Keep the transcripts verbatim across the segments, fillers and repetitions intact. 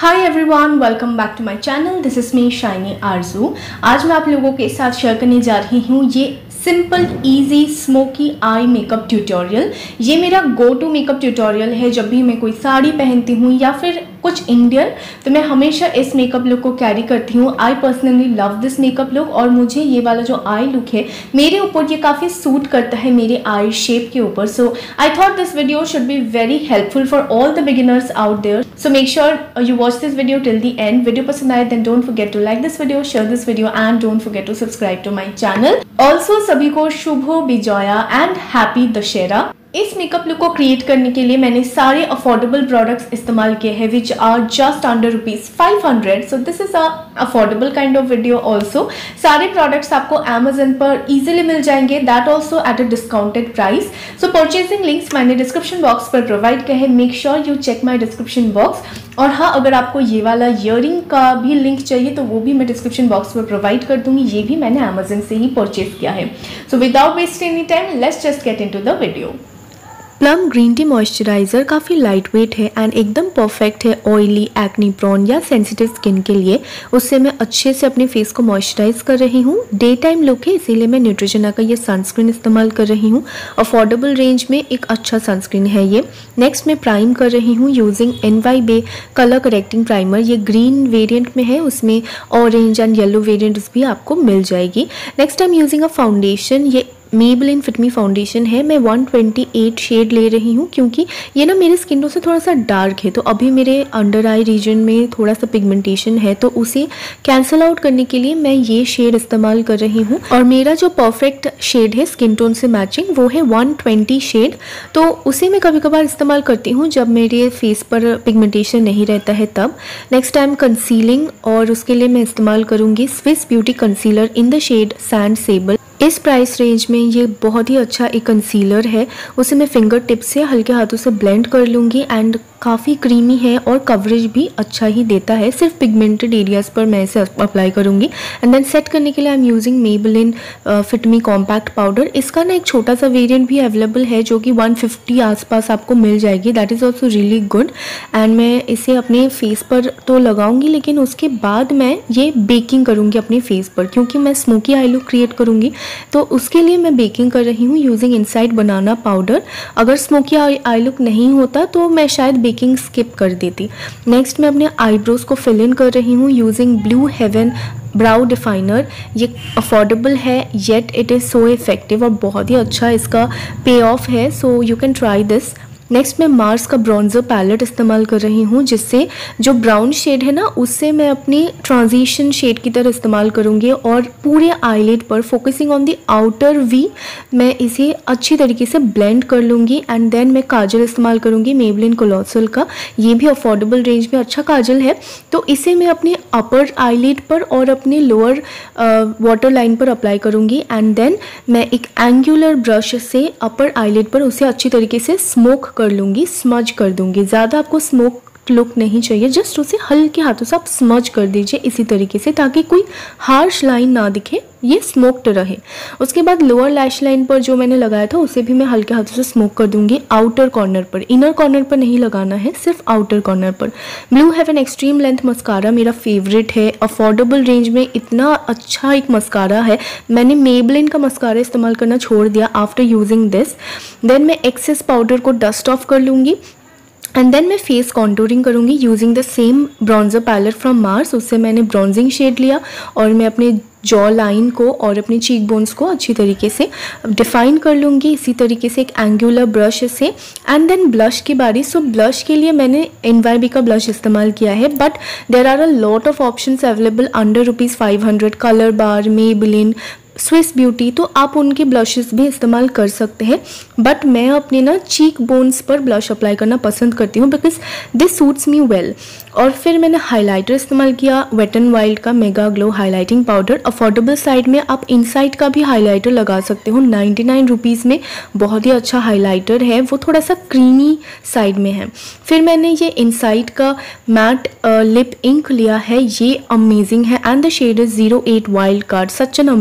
Hi everyone, welcome back to my channel. This is me Shiny Arzoo. आज मैं आप लोगों के साथ शेयर करने जा रही हूँ ये simple easy smoky eye makeup tutorial. ये मेरा गो टू मेकअप ट्यूटोरियल है। जब भी मैं कोई साड़ी पहनती हूँ या फिर कुछ इंडियन, तो मैं हमेशा इस मेकअप लुक को कैरी करती हूँ। I personally love this makeup look और मुझे ये वाला जो आई लुक है मेरे ऊपर ये काफ़ी सूट करता है, मेरे आई शेप के ऊपर। So I thought this video should be very helpful for all the beginners out there. So make sure you watch this video till the end. Video पसंद आए then don't forget to like this video, share this video and don't forget to subscribe to my channel. Also सभी को शुभ विजया and happy Dussehra. इस makeup look को create करने के लिए मैंने सारे अफोर्डेबल प्रोडक्ट्स इस्तेमाल किए हैं which are just under rupees five hundred. So this is a affordable kind of video. Also सारे प्रोडक्ट्स आपको अमेजन पर इजीली मिल जाएंगे, that also at a discounted price. So purchasing links मैंने डिस्क्रिप्शन बॉक्स पर प्रोवाइड किए हैं। Make sure you check my description box. और हाँ, अगर आपको ये वाला ईयरिंग का भी लिंक चाहिए तो वो भी मैं डिस्क्रिप्शन बॉक्स पर प्रोवाइड कर दूंगी। ये भी मैंने अमेजन से ही परचेज किया है। So without wasting any time, let's just get into the video. Plum green tea moisturiser काफ़ी लाइट वेट है एंड एकदम परफेक्ट है ऑयली, एक्नी प्रोन या सेंसिटिव स्किन के लिए। उससे मैं अच्छे से अपने फेस को मॉइस्चराइज कर रही हूँ। डे टाइम लुक है, इसीलिए मैं न्यूट्रिजेना का ये सनस्क्रीन इस्तेमाल कर रही हूँ। अफोर्डेबल रेंज में एक अच्छा सनस्क्रीन है ये। नेक्स्ट मैं प्राइम कर रही हूँ using N Y Bae colour correcting primer. ये ग्रीन वेरिएंट में है, उसमें ऑरेंज एंड येलो वेरिएंट्स भी आपको मिल जाएगी। Next I am using a foundation. ये मेबलिन फिट मी फाउंडेशन है। मैं वन ट्वेंटी एट शेड ले रही हूँ क्योंकि ये ना मेरे स्किन टोन से थोड़ा सा डार्क है, तो अभी मेरे अंडर आई रीजन में थोड़ा सा पिगमेंटेशन है, तो उसे कैंसिल आउट करने के लिए मैं ये शेड इस्तेमाल कर रही हूँ। और मेरा जो परफेक्ट शेड है स्किन टोन से मैचिंग वो है वन ट्वेंटी शेड, तो उसे मैं कभी कभार इस्तेमाल करती हूँ जब मेरे फेस पर पिगमेंटेशन नहीं रहता है तब। नेक्स्ट टाइम कंसीलिंग, और उसके लिए मैं इस्तेमाल करूँगी Swiss beauty concealer in the shade sand sable. इस प्राइस रेंज में ये बहुत ही अच्छा एक कंसीलर है। उसे मैं फिंगर टिप से हल्के हाथों से ब्लेंड कर लूँगी एंड काफ़ी क्रीमी है और कवरेज भी अच्छा ही देता है। सिर्फ पिगमेंटेड एरियाज़ पर मैं इसे अप्लाई करूँगी। एंड देन सेट करने के लिए I am using Maybelline fit me compact powder. इसका ना एक छोटा सा वेरिएंट भी अवेलेबल है जो कि वन फिफ्टी आसपास आपको मिल जाएगी। That is also really good. And मैं इसे अपने फेस पर तो लगाऊंगी, लेकिन उसके बाद मैं ये बेकिंग करूँगी अपने फेस पर, क्योंकि मैं स्मोकी आई लुक क्रिएट करूँगी। तो उसके लिए मैं बेकिंग कर रही हूँ यूजिंग इनसाइड बनाना पाउडर। अगर स्मोकी आई लुक नहीं होता तो मैं शायद बेकिंग स्किप कर देती। नेक्स्ट मैं अपने आईब्रोज को फिल इन कर रही हूँ using blue heaven brow definer. ये अफोर्डेबल है yet it is so effective और बहुत ही अच्छा इसका पे ऑफ है। So you can try this. Next मैं मार्स का ब्रॉन्जर पैलेट इस्तेमाल कर रही हूँ, जिससे जो ब्राउन शेड है ना उससे मैं अपनी ट्रांजिशन शेड की तरह इस्तेमाल करूँगी और पूरे आईलिड पर focusing on the outer V मैं इसे अच्छी तरीके से ब्लेंड कर लूँगी। एंड देन मैं काजल इस्तेमाल करूँगी मेबलिन कोलोसल का। ये भी अफोर्डेबल रेंज में अच्छा काजल है, तो इसे मैं अपने अपर आईलिड पर और अपने लोअर वाटर लाइन पर अप्लाई करूँगी। एंड देन मैं एक एंगुलर ब्रश से अपर आईलिड पर उसे अच्छी तरीके से स्मोक कर लूँगी, स्मज कर दूँगी। ज़्यादा आपको स्मोक लुक नहीं चाहिए, जस्ट उसे हल्के हाथों से आप स्मज कर दीजिए इसी तरीके से, ताकि कोई हार्श लाइन ना दिखे, ये स्मोक्ड रहे। उसके बाद लोअर लैश लाइन पर जो मैंने लगाया था उसे भी मैं हल्के हाथों से स्मोक कर दूंगी आउटर कॉर्नर पर। इनर कॉर्नर पर नहीं लगाना है, सिर्फ आउटर कॉर्नर पर। Blue heaven extreme length mascara मेरा फेवरेट है। अफोर्डेबल रेंज में इतना अच्छा एक मस्कारा है। मैंने मेबलिन का मस्कारा इस्तेमाल करना छोड़ दिया आफ्टर यूजिंग दिस। देन मैं एक्सेस पाउडर को डस्ट ऑफ कर लूँगी एंड देन मैं फेस कॉन्टूरिंग करूँगी using the same bronzer palette from Mars. उससे मैंने ब्रॉन्जिंग शेड लिया और मैं अपने जॉ लाइन को और अपने चीक बोन्स को अच्छी तरीके से डिफाइन कर लूँगी इसी तरीके से एक एंगुलर ब्रश से। एंड देन ब्लश की बारी। सो ब्लश के लिए मैंने एन वाई बी का ब्लश इस्तेमाल किया है, but there are a lot of options available under rupees five hundred. Colorbar, Maybelline, Swiss Beauty, तो आप उनके ब्लशेस भी इस्तेमाल कर सकते हैं। बट मैं अपने ना चीक बोन्स पर ब्लश अप्लाई करना पसंद करती हूँ because this suits me well. और फिर मैंने हाइलाइटर इस्तेमाल किया वेट एंड वाइल्ड का Mega Glow highlighting powder. Affordable side में आप इनसाइड का भी हाइलाइटर लगा सकते हो, नाइन्टी नाइन रुपीज़ में बहुत ही अच्छा हाइलाइटर है, वो थोड़ा सा क्रीमी साइड में है। फिर मैंने ये इनसाइड का मैट लिप इंक लिया है, ये अमेजिंग है and the shade is zero eight wild card. Such an amazing shade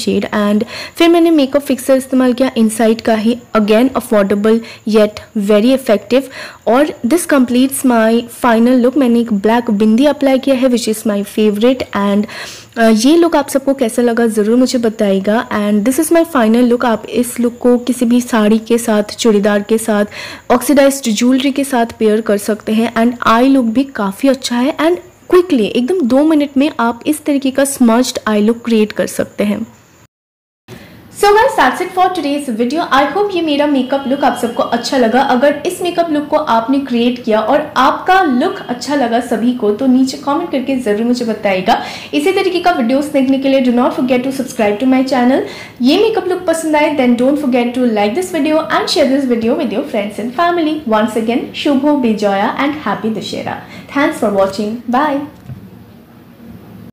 shade. And फिर मैंने मेकअप फिक्सर इस्तेमाल किया इनसाइड का ही, again affordable yet very effective. और this completes my final look. मैंने एक ब्लैक बिंदी अप्लाई किया है which is my favourite. And ये लुक आप सबको कैसा लगा ज़रूर मुझे बताइएगा। And this is my final look. आप इस लुक को किसी भी साड़ी के साथ, चूड़ीदार के साथ, ऑक्सीडाइज्ड ज्वेलरी के साथ पेयर कर सकते हैं। एंड आई लुक भी काफ़ी अच्छा है। एंड क्विकली एकदम दो मिनट में आप इस तरीके का स्मज्ड आई लुक क्रिएट कर सकते हैं। So guys that's it for today's video. I hope ये मेरा मेकअप लुक आप सबको अच्छा लगा। अगर इस मेकअप लुक को आपने क्रिएट किया और आपका लुक अच्छा लगा सभी को, तो नीचे कमेंट करके ज़रूर मुझे बताइएगा। इसी तरीके का वीडियोस देखने के लिए do not forget to subscribe to my channel. ये मेकअप लुक पसंद आए then don't forget to like this video and share this video with your friends and family. Once again शुभ हो, Bijoya and happy Dussehra. Thanks for watching. Bye.